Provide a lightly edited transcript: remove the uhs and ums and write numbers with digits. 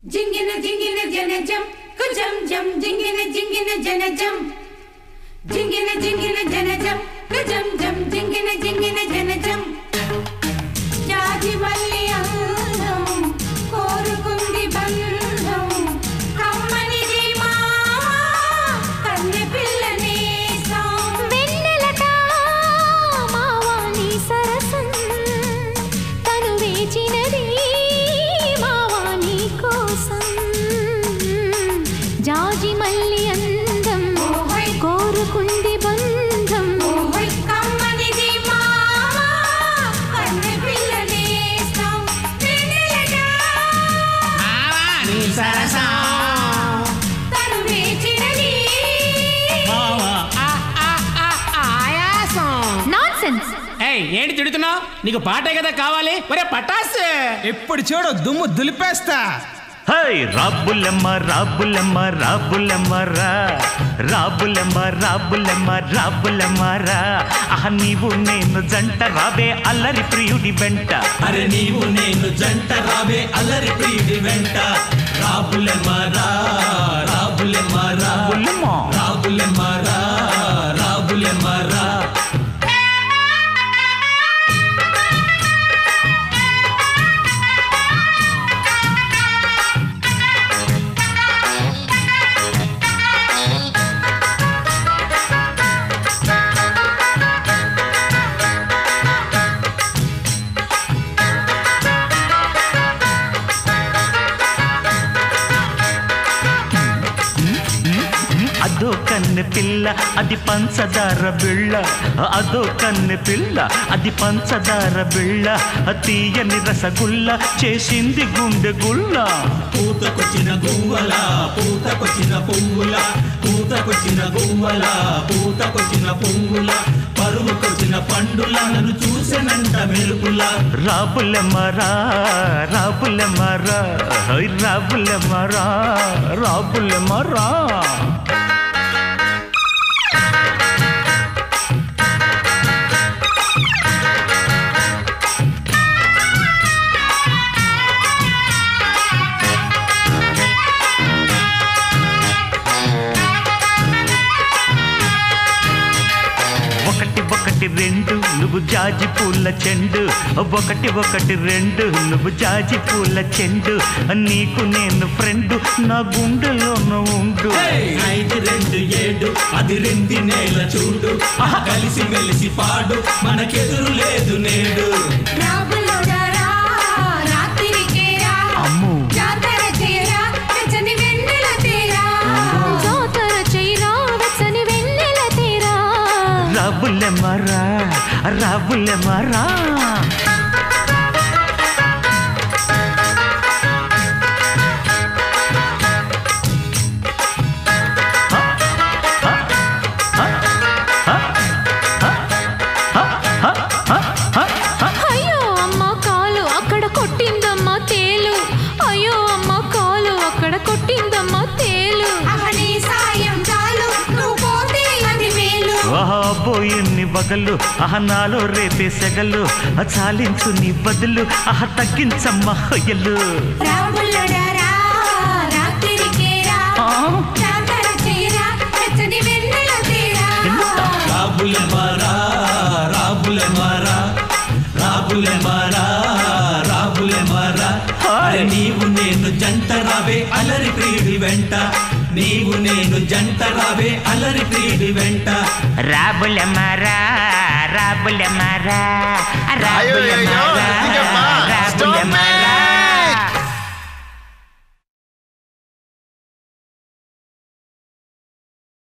జింగిన జింగిన జనజం కుజం జం జింగిన జింగిన జనజం జింగిన జింగిన జనజం కుజం జం జింగిన జింగిన జనజం జాజి మల్లి అందం కోరుకుంది బంధం కమ్మనిది మా కన్నె పిల్లనే వెన్నెలట మావాని సరసం తను వేచినది మావాని కోసం జాజి మల్లి అందం కోరుకుంది బంధం కమ్మనిది మా కన్నె పిల్లనే వెన్నెలట మావాని సరసం తను వేచినది ఆయాసం. నాన్సెన్స్ ఏయ్, ఏంటి తిడుతున్నావు? నీకు పాటే కదా కావాలి, ఒరే పటాస్. ఎప్పుడు చూడు దుమ్ము దులిపేస్తా. హై రాబులమ్మ రాబులమ్మ రాబులమ్మ రా రాబులమ్మ రాబులమ్మ రాబులమ్మ రా ఆహ నీవు నేను జంట రావే అల్లరి ప్రియుడి వెంట అరే నీవు నేను జంట రావే అల్లరి ప్రియుడి వెంట రాబులెమ్మ రా రాబులెమ్మ రా బుల్లమ్మ రాబులెమ్మ రా రాబులెమ్మ రా అదో కన్నె పిల్ల అది పంచదార బిళ్ళ అదో కన్నె పిల్ల అది పంచదార బిళ్ళ తీయని రసగుల్ల చేసింది గుండె గుల్ల పూతకొచ్చిన గువ్వల పూతకొచ్చిన పువ్వుల పూతకొచ్చిన గువ్వల పూతకొచ్చిన పువ్వుల పరువుకొచ్చిన పండుల నన్ను చూసెనంట మెరుపుల రాబులెమ్మరా రాబులెమ్మరా రాబులెమ్మరా రాబులెమ్మరా ఒకటి ఒకటి రెండు నువ్వు జాజి పూల చెండు ఒకటి ఒకటి రెండు నువ్వు జాజి పూల చెండు నీకు నేను ఫ్రెండ్ నా గుండెలోన ఉండు 527 అది రెంది నేల చూడు కలిసి మెలిసి పాడు మనకెదురు లేదు నేడు రాబులోడరా రాత్రికేరా అమ్ము జాతర చేరా వెచ్చని వెన్నెల తీరా జాతర చైరా వెచ్చని వెన్నెల తీరా రాబులెమ్మరా రాబులెమ్మరా అయ్యో అమ్మ కాలు అక్కడ కొట్టిందమ్మ తేలు అయ్యో అమ్మ కాలు అక్కడ కొట్టిందమ్మ తేలు అవని సాయం చాలు నువ్వు పోతే అది మేలు పోయిన్ని వగలు నాలో రేపే సెగలు చాలించు నీ బదులు తగ్గించమ్మ హొయ్యలు రాబులోడరా రాత్రికేరా జాతర చేరా వెచ్చని వెన్నెల తీరా రాబులెమ్మ రా రాబులెమ్మ రా రాబులెమ్మ రా రాబులెమ్మ రా అరే నీవు నేను జంట రావే అల్లరి ప్రియుడి వెంట నీవు నేను జంట రావే అల్లరి ప్రియుడి వెంట రాబులెమ్మరా రాబులెమ్మరా రాబులెమ్మరా రాబులెమ్మరా